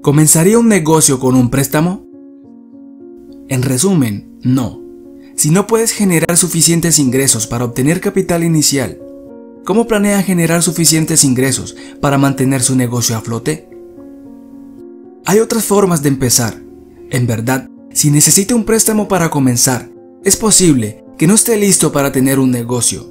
¿Comenzaría un negocio con un préstamo? En resumen, no. Si no puedes generar suficientes ingresos para obtener capital inicial, ¿cómo planea generar suficientes ingresos para mantener su negocio a flote? Hay otras formas de empezar. En verdad, si necesita un préstamo para comenzar, es posible que no esté listo para tener un negocio.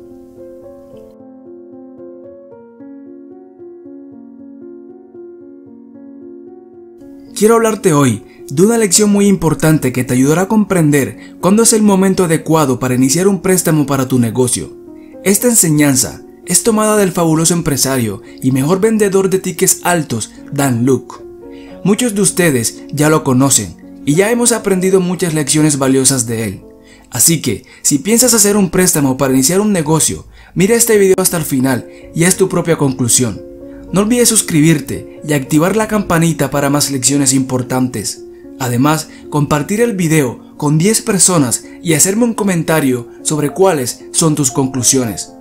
Quiero hablarte hoy de una lección muy importante que te ayudará a comprender cuándo es el momento adecuado para iniciar un préstamo para tu negocio. Esta enseñanza es tomada del fabuloso empresario y mejor vendedor de tickets altos, Dan Luk. Muchos de ustedes ya lo conocen y ya hemos aprendido muchas lecciones valiosas de él. Así que, si piensas hacer un préstamo para iniciar un negocio, mira este video hasta el final y haz tu propia conclusión. No olvides suscribirte y activar la campanita para más lecciones importantes. Además, compartir el video con 10 personas y hacerme un comentario sobre cuáles son tus conclusiones.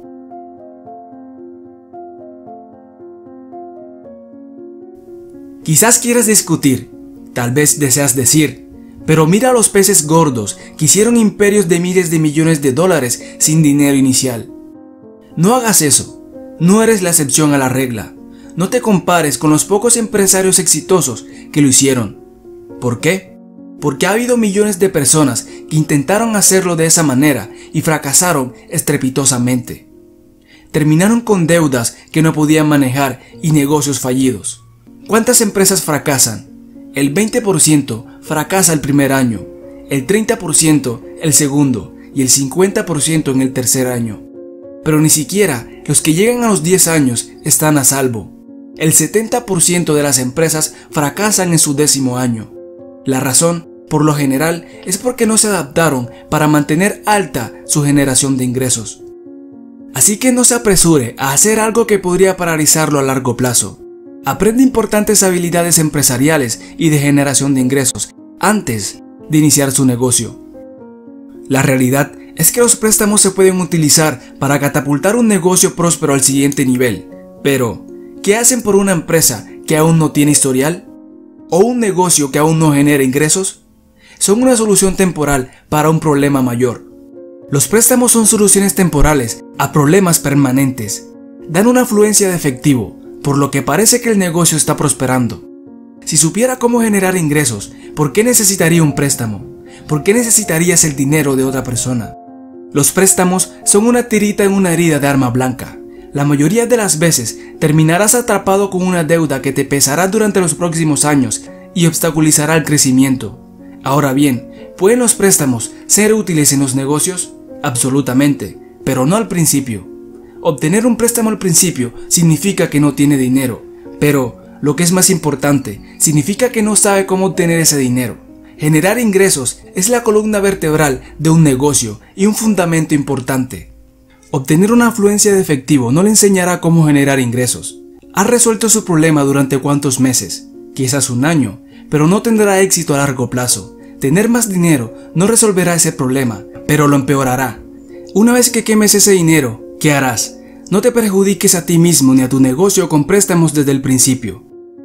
Quizás quieras discutir, tal vez deseas decir, pero mira a los peces gordos que hicieron imperios de miles de millones de dólares sin dinero inicial. No hagas eso. No eres la excepción a la regla. No te compares con los pocos empresarios exitosos que lo hicieron. ¿Por qué? Porque ha habido millones de personas que intentaron hacerlo de esa manera y fracasaron estrepitosamente. Terminaron con deudas que no podían manejar y negocios fallidos. ¿Cuántas empresas fracasan? El 20% fracasa el primer año, el 30% el segundo y el 50% en el tercer año. Pero ni siquiera los que llegan a los 10 años están a salvo. El 70% de las empresas fracasan en su 10º año. La razón, por lo general, es porque no se adaptaron para mantener alta su generación de ingresos. Así que no se apresure a hacer algo que podría paralizarlo a largo plazo. Aprende importantes habilidades empresariales y de generación de ingresos antes de iniciar su negocio. La realidad es que los préstamos se pueden utilizar para catapultar un negocio próspero al siguiente nivel. Pero, ¿qué hacen por una empresa que aún no tiene historial? ¿O un negocio que aún no genera ingresos? Son una solución temporal para un problema mayor. Los préstamos son soluciones temporales a problemas permanentes. Dan una afluencia de efectivo, por lo que parece que el negocio está prosperando. Si supiera cómo generar ingresos, ¿por qué necesitaría un préstamo? ¿Por qué necesitarías el dinero de otra persona? Los préstamos son una tirita en una herida de arma blanca. La mayoría de las veces terminarás atrapado con una deuda que te pesará durante los próximos años y obstaculizará el crecimiento. Ahora bien, ¿pueden los préstamos ser útiles en los negocios? Absolutamente, pero no al principio. Obtener un préstamo al principio significa que no tiene dinero, pero, lo que es más importante, significa que no sabe cómo obtener ese dinero. Generar ingresos es la columna vertebral de un negocio y un fundamento importante. Obtener una afluencia de efectivo no le enseñará cómo generar ingresos. Ha resuelto su problema durante cuántos meses, quizás un año, pero no tendrá éxito a largo plazo. Tener más dinero no resolverá ese problema, pero lo empeorará. Una vez que quemes ese dinero, ¿qué harás? No te perjudiques a ti mismo ni a tu negocio con préstamos desde el principio.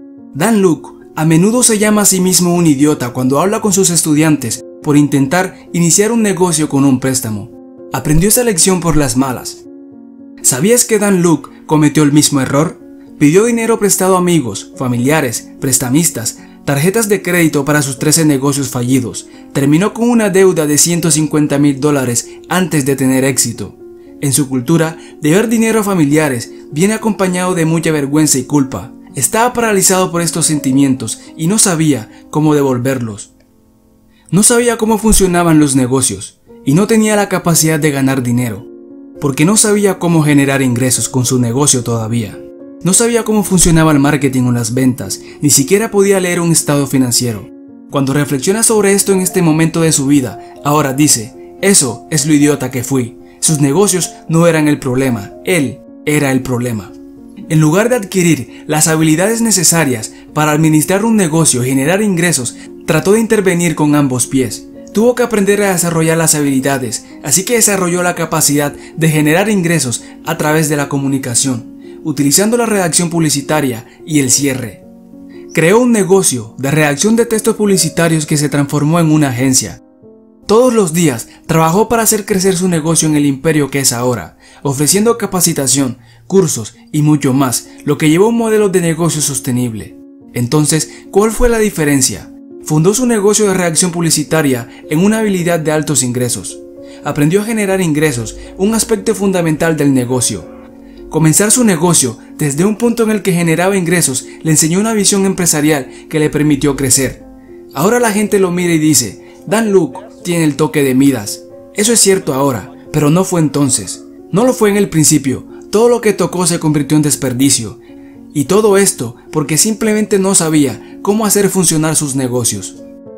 Dan Luk a menudo se llama a sí mismo un idiota cuando habla con sus estudiantes por intentar iniciar un negocio con un préstamo. Aprendió esa lección por las malas. ¿Sabías que Dan Luk cometió el mismo error? Pidió dinero prestado a amigos, familiares, prestamistas, tarjetas de crédito para sus 13 negocios fallidos. Terminó con una deuda de $150,000 antes de tener éxito. En su cultura, deber dinero a familiares viene acompañado de mucha vergüenza y culpa. Estaba paralizado por estos sentimientos y no sabía cómo devolverlos. No sabía cómo funcionaban los negocios y no tenía la capacidad de ganar dinero, porque no sabía cómo generar ingresos con su negocio todavía. No sabía cómo funcionaba el marketing o las ventas, ni siquiera podía leer un estado financiero. Cuando reflexiona sobre esto en este momento de su vida, ahora dice, eso es lo idiota que fui. Sus negocios no eran el problema, él era el problema. En lugar de adquirir las habilidades necesarias para administrar un negocio y generar ingresos, trató de intervenir con ambos pies. Tuvo que aprender a desarrollar las habilidades, así que desarrolló la capacidad de generar ingresos a través de la comunicación, utilizando la redacción publicitaria y el cierre. Creó un negocio de redacción de textos publicitarios que se transformó en una agencia. Todos los días trabajó para hacer crecer su negocio en el imperio que es ahora, ofreciendo capacitación, cursos y mucho más, lo que llevó a un modelo de negocio sostenible. Entonces, ¿cuál fue la diferencia? Fundó su negocio de redacción publicitaria en una habilidad de altos ingresos. Aprendió a generar ingresos, un aspecto fundamental del negocio. Comenzar su negocio desde un punto en el que generaba ingresos le enseñó una visión empresarial que le permitió crecer. Ahora la gente lo mira y dice, Dan Luk tiene el toque de Midas. Eso es cierto ahora, pero no fue entonces. No lo fue en el principio. Todo lo que tocó se convirtió en desperdicio. Y todo esto porque simplemente no sabía cómo hacer funcionar sus negocios.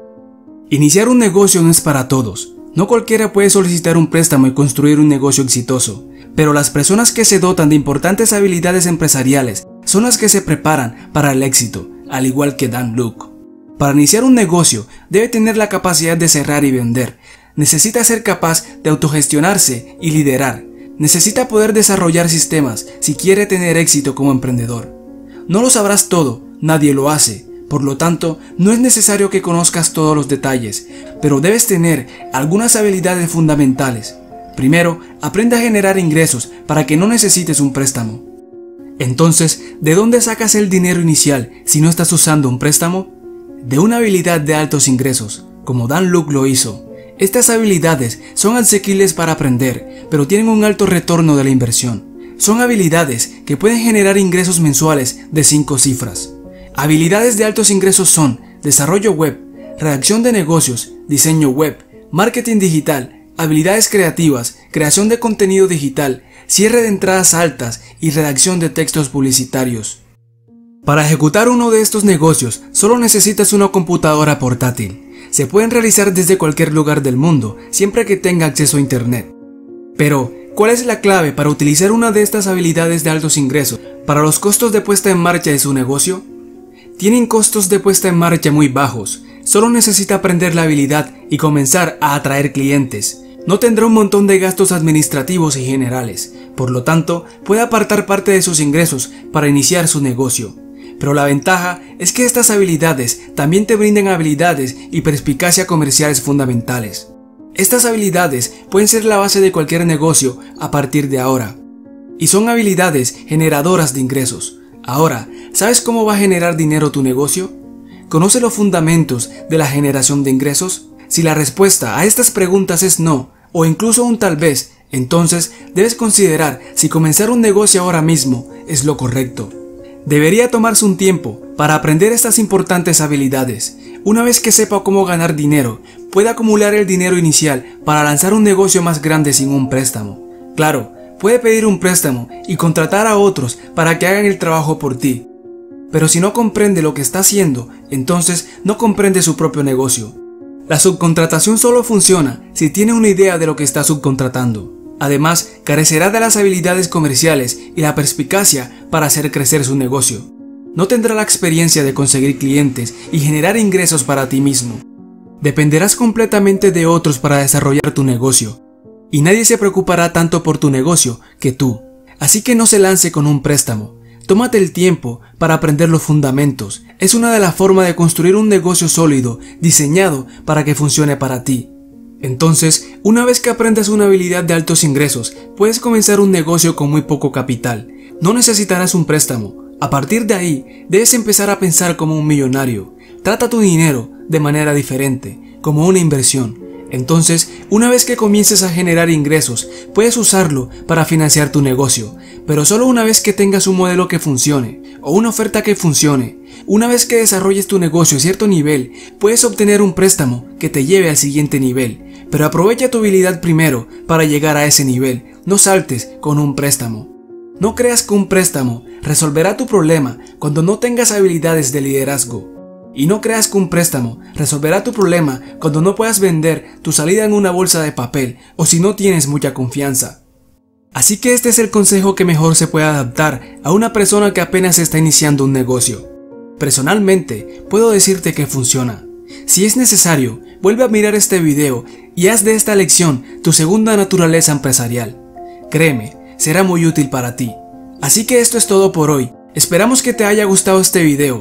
Iniciar un negocio no es para todos. No cualquiera puede solicitar un préstamo y construir un negocio exitoso. Pero las personas que se dotan de importantes habilidades empresariales son las que se preparan para el éxito, al igual que Dan Luk. Para iniciar un negocio debe tener la capacidad de cerrar y vender. Necesita ser capaz de autogestionarse y liderar. Necesita poder desarrollar sistemas si quiere tener éxito como emprendedor. No lo sabrás todo, nadie lo hace. Por lo tanto, no es necesario que conozcas todos los detalles, pero debes tener algunas habilidades fundamentales. Primero, aprende a generar ingresos para que no necesites un préstamo. Entonces, ¿de dónde sacas el dinero inicial si no estás usando un préstamo? De una habilidad de altos ingresos, como Dan Luk lo hizo. Estas habilidades son asequibles para aprender, pero tienen un alto retorno de la inversión. Son habilidades que pueden generar ingresos mensuales de 5 cifras. Habilidades de altos ingresos son desarrollo web, redacción de negocios, diseño web, marketing digital, habilidades creativas, creación de contenido digital, cierre de entradas altas y redacción de textos publicitarios. Para ejecutar uno de estos negocios solo necesitas una computadora portátil. Se pueden realizar desde cualquier lugar del mundo, siempre que tenga acceso a internet. Pero, ¿cuál es la clave para utilizar una de estas habilidades de altos ingresos para los costos de puesta en marcha de su negocio? Tienen costos de puesta en marcha muy bajos. Solo necesita aprender la habilidad y comenzar a atraer clientes. No tendrá un montón de gastos administrativos y generales. Por lo tanto, puede apartar parte de sus ingresos para iniciar su negocio. Pero la ventaja es que estas habilidades también te brindan habilidades y perspicacia comerciales fundamentales. Estas habilidades pueden ser la base de cualquier negocio a partir de ahora. Y son habilidades generadoras de ingresos. Ahora, ¿sabes cómo va a generar dinero tu negocio? ¿Conoce los fundamentos de la generación de ingresos? Si la respuesta a estas preguntas es no, o incluso un tal vez, entonces debes considerar si comenzar un negocio ahora mismo es lo correcto. Debería tomarse un tiempo para aprender estas importantes habilidades. Una vez que sepa cómo ganar dinero, puede acumular el dinero inicial para lanzar un negocio más grande sin un préstamo. Claro, puede pedir un préstamo y contratar a otros para que hagan el trabajo por ti. Pero si no comprende lo que está haciendo, entonces no comprende su propio negocio. La subcontratación solo funciona si tiene una idea de lo que está subcontratando. Además, carecerá de las habilidades comerciales y la perspicacia para hacer crecer su negocio. No tendrá la experiencia de conseguir clientes y generar ingresos para ti mismo. Dependerás completamente de otros para desarrollar tu negocio. Y nadie se preocupará tanto por tu negocio que tú. Así que no se lance con un préstamo. Tómate el tiempo para aprender los fundamentos. Es una de las formas de construir un negocio sólido, diseñado para que funcione para ti. Entonces, una vez que aprendas una habilidad de altos ingresos, puedes comenzar un negocio con muy poco capital. No necesitarás un préstamo. A partir de ahí, debes empezar a pensar como un millonario. Trata tu dinero de manera diferente, como una inversión. Entonces, una vez que comiences a generar ingresos, puedes usarlo para financiar tu negocio, pero solo una vez que tengas un modelo que funcione, o una oferta que funcione. Una vez que desarrolles tu negocio a cierto nivel, puedes obtener un préstamo que te lleve al siguiente nivel, pero aprovecha tu habilidad primero para llegar a ese nivel, no saltes con un préstamo. No creas que un préstamo resolverá tu problema cuando no tengas habilidades de liderazgo. Y no creas que un préstamo resolverá tu problema cuando no puedas vender tu salida en una bolsa de papel o si no tienes mucha confianza. Así que este es el consejo que mejor se puede adaptar a una persona que apenas está iniciando un negocio. Personalmente, puedo decirte que funciona. Si es necesario, vuelve a mirar este video y haz de esta lección tu segunda naturaleza empresarial. Créeme, será muy útil para ti. Así que esto es todo por hoy. Esperamos que te haya gustado este video.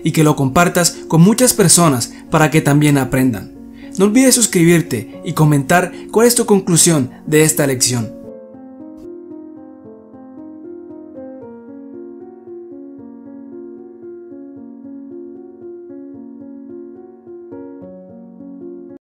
y que lo compartas con muchas personas para que también aprendan. No olvides suscribirte y comentar cuál es tu conclusión de esta lección.